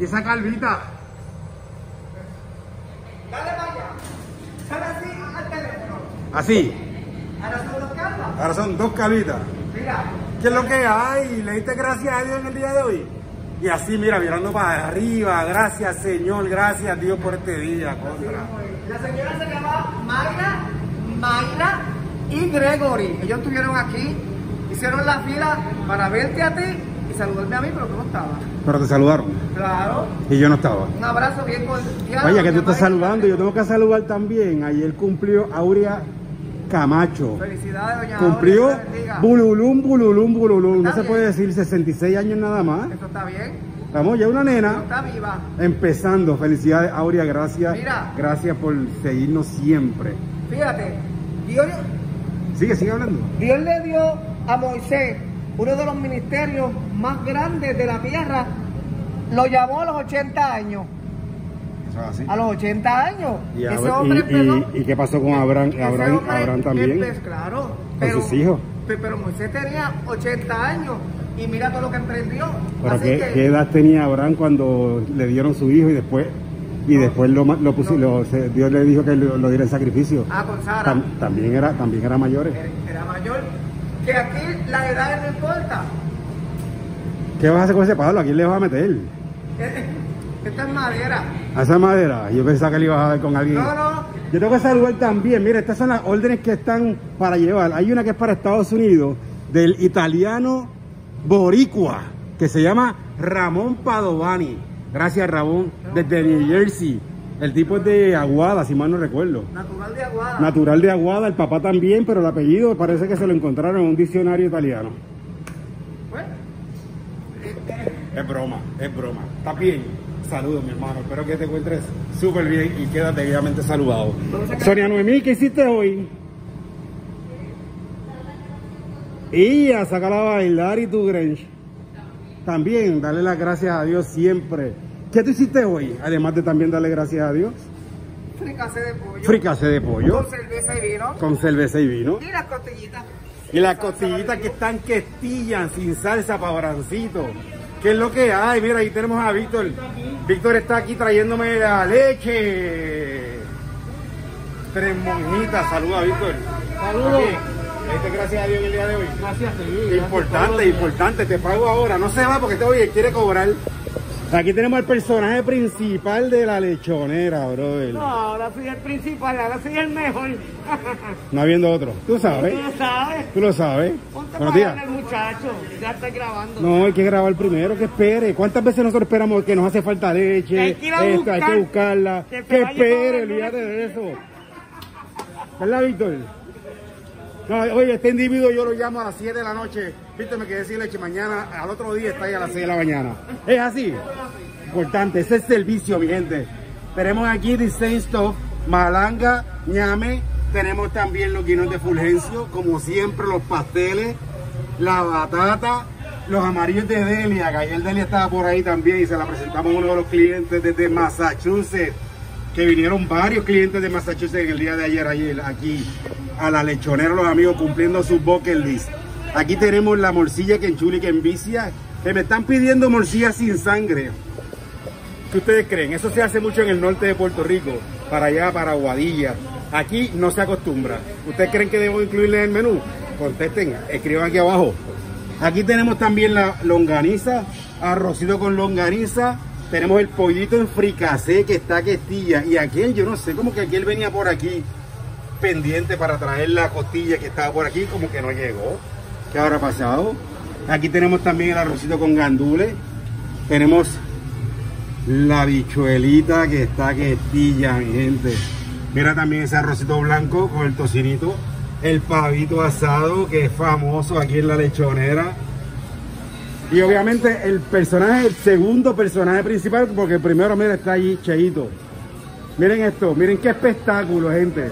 ¿Y esa calvita? Dale para allá. Sale así al teléfono. Así. Ahora son dos calvas. Ahora son dos calvitas. Mira. ¿Qué es lo que hay? ¿Le diste gracias a Dios en el día de hoy? Y así, mira, mirando para arriba. Gracias, Señor. Gracias, Dios, por este día. Contra. La señora se llama Mayra y Gregory. Ellos estuvieron aquí, hicieron la fila para verte a ti y saludarme a mí, pero tú no estabas. Pero te saludaron. Claro. Y yo no estaba. Un abrazo bien cordial. Oye, que tú estás saludando, yo tengo que saludar también. Ayer cumplió Aurea Camacho. Felicidades, doña Cumplió Aurea, Dios bendiga. bululum. No Está se bien. puede decir 66 años nada más. Eso está bien. Vamos, ya una Pero nena está viva. empezando. Felicidades, Aurea, gracias. Mira. Gracias por seguirnos siempre. Fíjate, Dios Sigue hablando. le dio a Moisés uno de los ministerios más grandes de la tierra. Lo llamó a los 80 años. Eso es así. A los 80 años. Y, Ese hombre empezó. ¿Y qué pasó con Abraham? Ese Abraham hombre también. Claro. Con sus hijos. Pero Moisés tenía 80 años y mira todo lo que emprendió. ¿Pero Así qué edad tenía Abraham cuando le dieron su hijo y después lo puso, Dios le dijo que lo diera en sacrificio? Con Sara. También era mayores. Era mayor. Que aquí la edad no importa. ¿Qué vas a hacer con ese palo? ¿A quién le vas a meter? Esta es madera. ¿A esa madera? Yo pensaba que le ibas a dar con alguien. No. Yo tengo que saludar también. Mira, estas son las órdenes que están para llevar. Hay una que es para Estados Unidos, del italiano boricua, que se llama Ramón Padovani. Gracias, Ramón, desde New Jersey. El tipo es de Aguada, si mal no recuerdo. Natural de Aguada. Natural de Aguada, el papá también, pero el apellido parece que se lo encontraron en un diccionario italiano. Pues, Es broma. Está bien. Saludos, mi hermano. Espero que te encuentres súper bien y quédate debidamente saludado. Sonia Noemí, ¿qué hiciste hoy? Y a sacar a bailar y tu Grinch. También, darle las gracias a Dios siempre. ¿Qué tú hiciste hoy? Además de también darle gracias a Dios. fricase de pollo. Fricase de pollo. Con cerveza y vino. Con cerveza y vino. Y las costillitas. Y las costillitas que están que estillan sin salsa para brancito. ¿Qué es lo que hay? Mira, ahí tenemos a Víctor. Víctor está aquí trayéndome la leche. Tres monjitas. Saluda, Víctor. Saludos. Gracias a Dios en el día de hoy. Gracias, sí. Importante. Te pago ahora. No se va porque este hoy quiere cobrar. Aquí tenemos al personaje principal de la lechonera, brother. No, ahora soy el principal, ahora soy el mejor. No habiendo otro. Tú sabes. Tú lo sabes. Tú lo sabes. Ponte Buenos para días. hablar, muchacho. Ya estoy grabando. No, hay que grabar primero, que espere. ¿Cuántas veces nosotros esperamos que nos hace falta leche? Hay que ir a buscar. Hay que buscarla. Que se Que vaya espere, todo el olvídate mundo. de eso. ¿Verdad, Víctor? No, oye, este individuo yo lo llamo a las 7 de la noche. Víctor, me quedé sin leche. Mañana, al otro día está ahí a las 6 de la mañana. ¿Es así? Importante, ese es servicio, mi gente. Tenemos aquí Design Stuff, malanga, ñame. Tenemos también los guinos de Fulgencio, como siempre, los pasteles, la batata, los amarillos de Delia, que ayer Delia estaba por ahí también y se la presentamos a uno de los clientes desde Massachusetts, que vinieron varios clientes de Massachusetts en el día de ayer aquí a la lechonera, los amigos cumpliendo su bucket list. Aquí tenemos la morcilla que enchuli, que envicia, que me están pidiendo morcilla sin sangre. ¿Qué ustedes creen? Eso se hace mucho en el norte de Puerto Rico, para allá, para Aguadilla. Aquí no se acostumbra. ¿Ustedes creen que debo incluirle en el menú? Contesten, escriban aquí abajo. Aquí tenemos también la longaniza, arrocito con longaniza. Tenemos el pollito en fricasé que está que estilla. Y aquel, yo no sé, como que aquel venía por aquí pendiente para traer la costilla que estaba por aquí, como que no llegó. ¿Qué habrá pasado? Aquí tenemos también el arrocito con gandules. Tenemos la bichuelita que está que estilla, mi gente. Mira también ese arrocito blanco con el tocinito. El pavito asado que es famoso aquí en la lechonera. Y obviamente el segundo personaje principal, porque el primero, mira, está allí, Cheito. Miren esto, miren qué espectáculo, gente.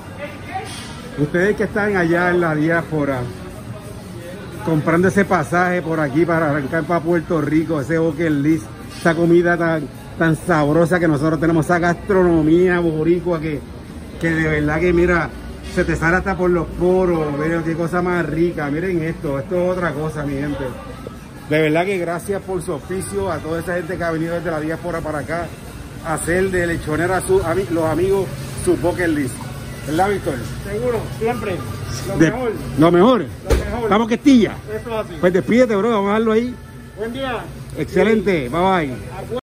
Ustedes que están allá en la diáspora, comprando ese pasaje por aquí para arrancar para Puerto Rico, ese bucket list, esa comida tan sabrosa que nosotros tenemos, esa gastronomía boricua que de verdad que mira, se te sale hasta por los poros. Miren qué cosa más rica. Miren esto es otra cosa, mi gente. De verdad que gracias por su auspicio a toda esa gente que ha venido desde la diáspora para acá a hacer de Lechonera los amigos su bucket list. ¿Verdad, Víctor? Seguro, siempre. Lo Lo mejor. Lo mejor. Estamos que estilla. Eso es así. Pues despídete, bro. Vamos a dejarlo ahí. Buen día. Excelente. Bye bye.